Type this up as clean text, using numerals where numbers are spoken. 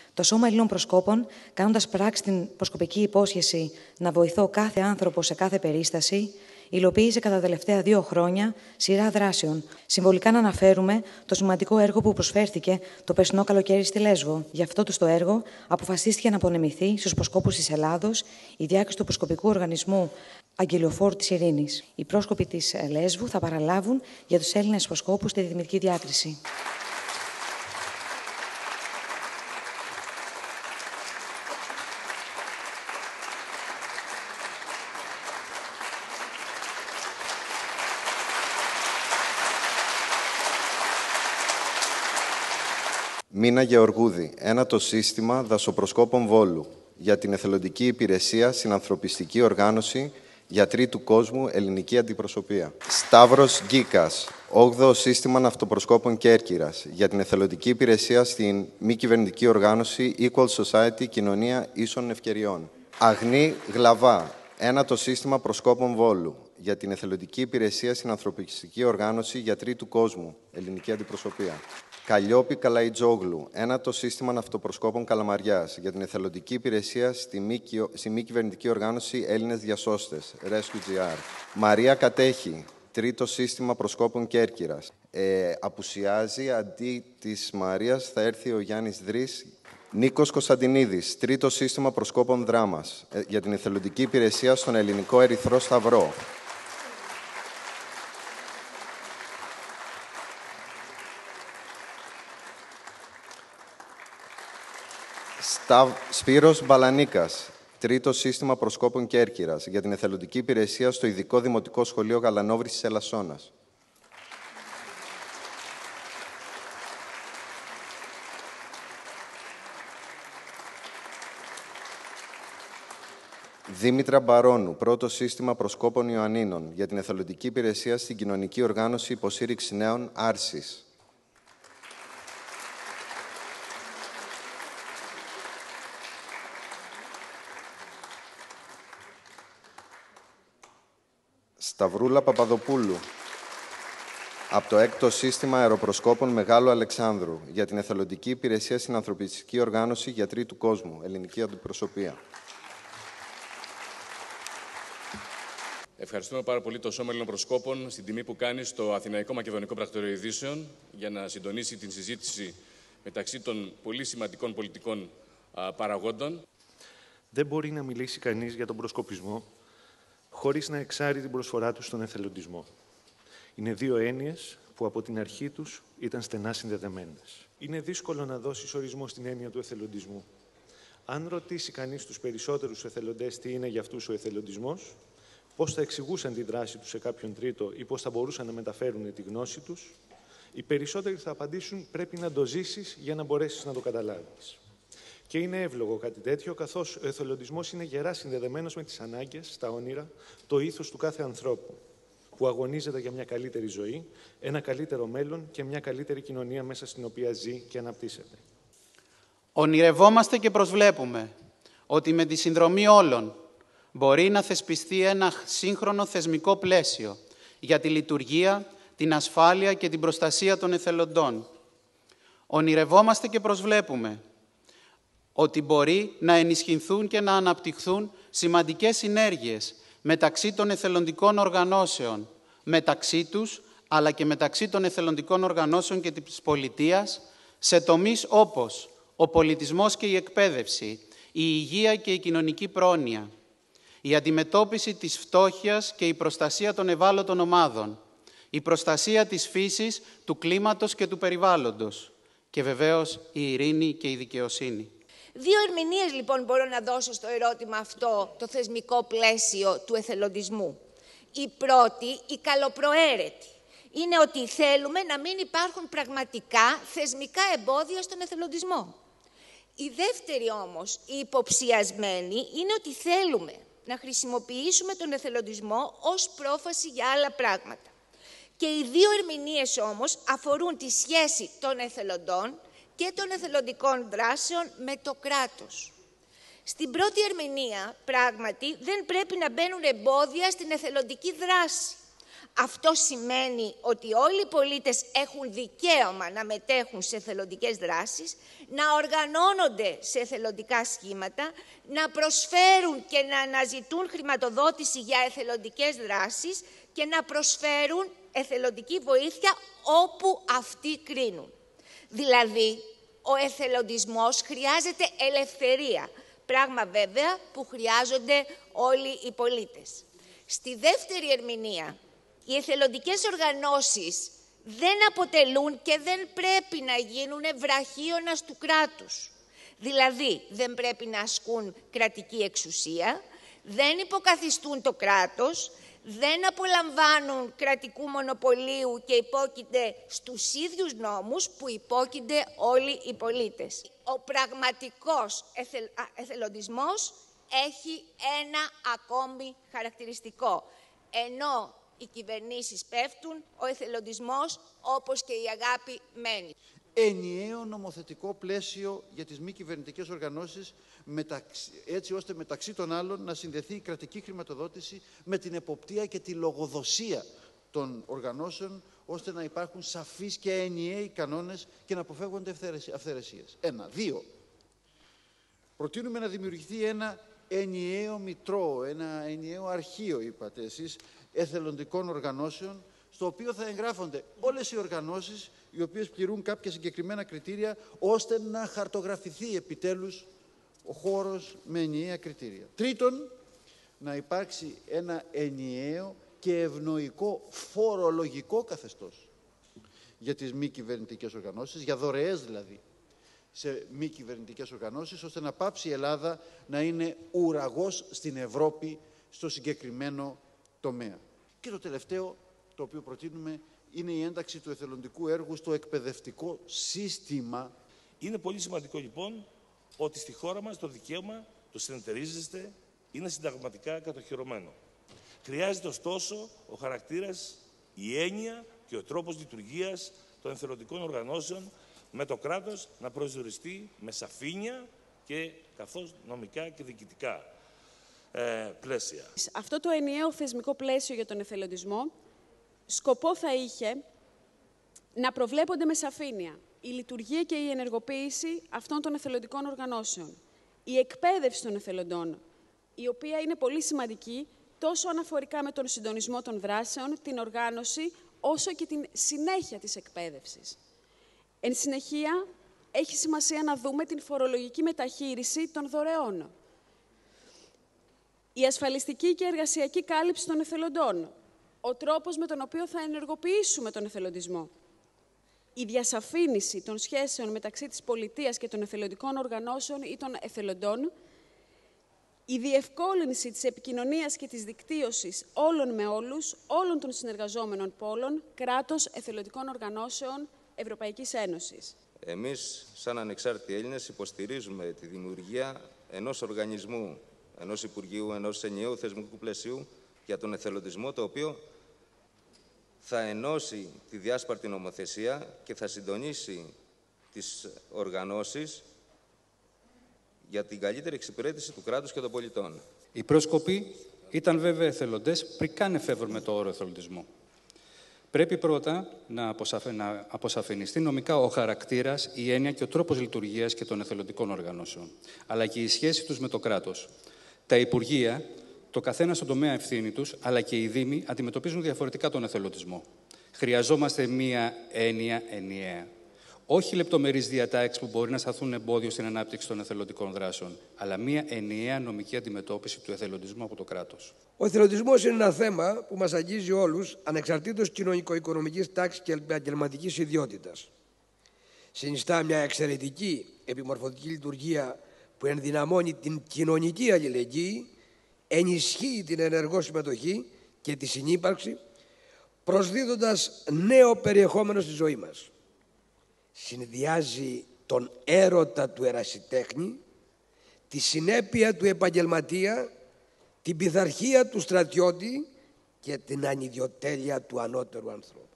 Το Σώμα Ελλήνων Προσκόπων, κάνοντας πράξη την προσκοπική υπόσχεση να βοηθώ κάθε άνθρωπο σε κάθε περίσταση, υλοποίησε κατά τα τελευταία 2 χρόνια σειρά δράσεων. Συμβολικά να αναφέρουμε το σημαντικό έργο που προσφέρθηκε το περσινό καλοκαίρι στη Λέσβο. Γι' αυτό το έργο αποφασίστηκε να απονεμηθεί στους προσκόπους της Ελλάδος η διάκριση του προσκοπικού οργανισμού Αγγελιοφόρου της Ειρήνης. Οι πρόσκοποι της Λέσβου θα παραλάβουν για τους Έλληνες προσκόπους τη διδημητική διάκριση. Μίνα Γεωργούδη, ένατο σύστημα δασοπροσκόπων Βόλου για την εθελοντική υπηρεσία συνανθρωπιστική οργάνωση Γιατροί του Κόσμου Ελληνική Αντιπροσωπεία. Σταύρος Γκίκας, 8ο σύστημα ναυτοπροσκόπων Κέρκυρας για την εθελοντική υπηρεσία στην μη κυβερνητική οργάνωση Equal Society Κοινωνία Ίσων Ευκαιριών. Αγνή Γλαβά, ένατο σύστημα προσκόπων Βόλου για την εθελοντική υπηρεσία συνανθρωπιστική οργάνωση Γιατροί του Κόσμου Ελληνική Αντιπροσωπεία. Καλλιόπη Καλαϊτζόγλου, ένατο σύστημα ναυτοπροσκόπων Καλαμαριάς για την εθελοντική υπηρεσία στη μη κυβερνητική οργάνωση Έλληνες Διασώστες, Rescue GR. Μαρία Κατέχη, 3ο σύστημα προσκόπων Κέρκυρας. Απουσιάζει, αντί της Μαρίας θα έρθει ο Γιάννης Δρής. Νίκος Κωνσταντινίδης, 3ο σύστημα προσκόπων Δράμας για την εθελοντική υπηρεσία στον Ελληνικό Ερυθρό Σταυρό. Σπύρος Μπαλανίκας, 3ο σύστημα προσκόπων Κέρκυρας για την εθελοντική υπηρεσία στο Ειδικό Δημοτικό Σχολείο Γαλανόβρησης Ελασσόνας. Δήμητρα Μπαρώνου, 1ο σύστημα προσκόπων Ιωαννίνων για την εθελοντική υπηρεσία στην Κοινωνική Οργάνωση Υποστήριξη Νέων Άρσης. Σταυρούλα Παπαδοπούλου, από το 6ο σύστημα αεροπροσκόπων Μεγάλου Αλεξάνδρου για την εθελοντική υπηρεσία στην ανθρωπιστική οργάνωση Γιατροί του Κόσμου, Ελληνική Αντιπροσωπεία. Ευχαριστούμε πάρα πολύ το Σώμα Ελλήνων Προσκόπων στην τιμή που κάνει στο Αθηναϊκό Μακεδονικό Πρακτορείο Ειδήσεων για να συντονίσει την συζήτηση μεταξύ των πολύ σημαντικών πολιτικών παραγόντων. Δεν μπορεί να μιλήσει κανείς για τον προσκοπισμό χωρίς να εξάρει την προσφορά του στον εθελοντισμό. Είναι 2 έννοιες που από την αρχή τους ήταν στενά συνδεδεμένες. Είναι δύσκολο να δώσεις ορισμό στην έννοια του εθελοντισμού. Αν ρωτήσει κανείς τους περισσότερους εθελοντές τι είναι για αυτούς ο εθελοντισμός, πώς θα εξηγούσαν τη δράση τους σε κάποιον τρίτο ή πώς θα μπορούσαν να μεταφέρουν τη γνώση τους, οι περισσότεροι θα απαντήσουν πρέπει να το ζήσεις για να μπορέσεις να το καταλάβεις. Και είναι εύλογο κάτι τέτοιο, καθώς ο εθελοντισμός είναι γερά συνδεδεμένος με τις ανάγκες, τα όνειρα, το ήθος του κάθε ανθρώπου, που αγωνίζεται για μια καλύτερη ζωή, ένα καλύτερο μέλλον και μια καλύτερη κοινωνία μέσα στην οποία ζει και αναπτύσσεται. Ονειρευόμαστε και προσβλέπουμε ότι με τη συνδρομή όλων μπορεί να θεσπιστεί ένα σύγχρονο θεσμικό πλαίσιο για τη λειτουργία, την ασφάλεια και την προστασία των εθελοντών. Ονειρευόμαστε και προσβλέπουμε ότι μπορεί να ενισχυθούν και να αναπτυχθούν σημαντικές συνέργειες μεταξύ των εθελοντικών οργανώσεων, μεταξύ τους, αλλά και μεταξύ των εθελοντικών οργανώσεων και της πολιτείας, σε τομείς όπως ο πολιτισμός και η εκπαίδευση, η υγεία και η κοινωνική πρόνοια, η αντιμετώπιση της φτώχειας και η προστασία των ευάλωτων ομάδων, η προστασία της φύσης, του κλίματος και του περιβάλλοντος και βεβαίως η ειρήνη και η δικαιοσύνη. 2 ερμηνείες λοιπόν μπορώ να δώσω στο ερώτημα αυτό, το θεσμικό πλαίσιο του εθελοντισμού. Η πρώτη, η καλοπροαίρετη, είναι ότι θέλουμε να μην υπάρχουν πραγματικά θεσμικά εμπόδια στον εθελοντισμό. Η δεύτερη όμως, η υποψιασμένη, είναι ότι θέλουμε να χρησιμοποιήσουμε τον εθελοντισμό ως πρόφαση για άλλα πράγματα. Και οι 2 ερμηνείες όμως αφορούν τη σχέση των εθελοντών και των εθελοντικών δράσεων με το κράτος. Στην πρώτη ερμηνεία, πράγματι, δεν πρέπει να μπαίνουν εμπόδια στην εθελοντική δράση. Αυτό σημαίνει ότι όλοι οι πολίτες έχουν δικαίωμα να μετέχουν σε εθελοντικές δράσεις, να οργανώνονται σε εθελοντικά σχήματα, να προσφέρουν και να αναζητούν χρηματοδότηση για εθελοντικές δράσεις και να προσφέρουν εθελοντική βοήθεια όπου αυτοί κρίνουν. Δηλαδή, ο εθελοντισμός χρειάζεται ελευθερία, πράγμα βέβαια που χρειάζονται όλοι οι πολίτες. Στη δεύτερη ερμηνεία, οι εθελοντικές οργανώσεις δεν αποτελούν και δεν πρέπει να γίνουν βραχίωνας του κράτους. Δηλαδή, δεν πρέπει να ασκούν κρατική εξουσία, δεν υποκαθιστούν το κράτος, δεν απολαμβάνουν κρατικού μονοπωλίου και υπόκεινται στους ίδιους νόμους που υπόκεινται όλοι οι πολίτες. Ο πραγματικός εθελοντισμός έχει ένα ακόμη χαρακτηριστικό. Ενώ οι κυβερνήσεις πέφτουν, ο εθελοντισμός, όπως και η αγάπη, μένει. Ενιαίο νομοθετικό πλαίσιο για τις μη κυβερνητικές οργανώσεις, έτσι ώστε μεταξύ των άλλων να συνδεθεί η κρατική χρηματοδότηση με την εποπτεία και τη λογοδοσία των οργανώσεων, ώστε να υπάρχουν σαφείς και ενιαίοι κανόνες και να αποφεύγονται αυθαιρεσίες. 1. 2. Προτείνουμε να δημιουργηθεί ένα ενιαίο μητρό, ένα ενιαίο αρχείο, είπατε εσείς, εθελοντικών οργανώσεων, στο οποίο θα εγγράφονται όλες οι οργανώσεις οι οποίες πληρούν κάποια συγκεκριμένα κριτήρια, ώστε να χαρτογραφηθεί επιτέλους ο χώρος με ενιαία κριτήρια. Τρίτον, να υπάρξει ένα ενιαίο και ευνοϊκό φορολογικό καθεστώς για τις μη κυβερνητικές οργανώσεις, για δωρεές δηλαδή σε μη κυβερνητικές οργανώσεις, ώστε να πάψει η Ελλάδα να είναι ουραγός στην Ευρώπη στο συγκεκριμένο τομέα. Και το τελευταίο, το οποίο προτείνουμε, είναι η ένταξη του εθελοντικού έργου στο εκπαιδευτικό σύστημα. Είναι πολύ σημαντικό λοιπόν ότι στη χώρα μας το δικαίωμα το συνεταιρίζεστε είναι συνταγματικά κατοχυρωμένο. Χρειάζεται ωστόσο ο χαρακτήρας, η έννοια και ο τρόπος λειτουργίας των εθελοντικών οργανώσεων με το κράτος να προσδιοριστεί με σαφήνεια και καθώς νομικά και διοικητικά πλαίσια. Αυτό το ενιαίο θεσμικό πλαίσιο για τον εθελοντισμό σκοπό θα είχε να προβλέπονται με σαφήνεια η λειτουργία και η ενεργοποίηση αυτών των εθελοντικών οργανώσεων, η εκπαίδευση των εθελοντών, η οποία είναι πολύ σημαντική τόσο αναφορικά με τον συντονισμό των δράσεων, την οργάνωση, όσο και την συνέχεια της εκπαίδευσης. Εν συνεχεία, έχει σημασία να δούμε την φορολογική μεταχείριση των δωρεών. Η ασφαλιστική και εργασιακή κάλυψη των εθελοντών, ο τρόπος με τον οποίο θα ενεργοποιήσουμε τον εθελοντισμό, η διασαφήνιση των σχέσεων μεταξύ της πολιτείας και των εθελοντικών οργανώσεων ή των εθελοντών, η διευκόλυνση της επικοινωνίας και της δικτύωσης όλων με όλους, όλων των συνεργαζόμενων πόλων, κράτος, εθελοντικών οργανώσεων Ευρωπαϊκής Ένωσης. Εμείς, σαν ανεξάρτητοι Έλληνες, υποστηρίζουμε τη δημιουργία ενός οργανισμού, ενός Υπουργείου, ενός ενιαίου θεσμικού πλαισίου για τον εθελοντισμό, το οποίο θα ενώσει τη διάσπαρτη νομοθεσία και θα συντονίσει τις οργανώσεις για την καλύτερη εξυπηρέτηση του κράτους και των πολιτών. Οι πρόσκοποι ήταν βέβαια εθελοντές πριν καν εφεύρουμε το όρο εθελοντισμό. Πρέπει πρώτα να αποσαφινιστεί νομικά ο χαρακτήρας, η έννοια και ο τρόπος λειτουργίας και των εθελοντικών οργανώσεων, αλλά και η σχέση τους με το κράτος. Τα Υπουργεία, το καθένα στον τομέα ευθύνη τους, αλλά και οι Δήμοι αντιμετωπίζουν διαφορετικά τον εθελοντισμό. Χρειαζόμαστε μία έννοια ενιαία. Όχι λεπτομερείς διατάξεις που μπορεί να σταθούν εμπόδιο στην ανάπτυξη των εθελοντικών δράσεων, αλλά μία ενιαία νομική αντιμετώπιση του εθελοντισμού από το κράτος. Ο εθελοντισμός είναι ένα θέμα που μας αγγίζει όλους, ανεξαρτήτως κοινωνικο-οικονομικής τάξης και επαγγελματικής ιδιότητας. Συνιστά μια εξαιρετική επιμορφωτική λειτουργία που ενδυναμώνει την κοινωνική αλληλεγγύη, ενισχύει την ενεργό συμμετοχή και τη συνύπαρξη, προσδίδοντας νέο περιεχόμενο στη ζωή μας. Συνδυάζει τον έρωτα του ερασιτέχνη, τη συνέπεια του επαγγελματία, την πειθαρχία του στρατιώτη και την ανιδιοτέλεια του ανώτερου ανθρώπου.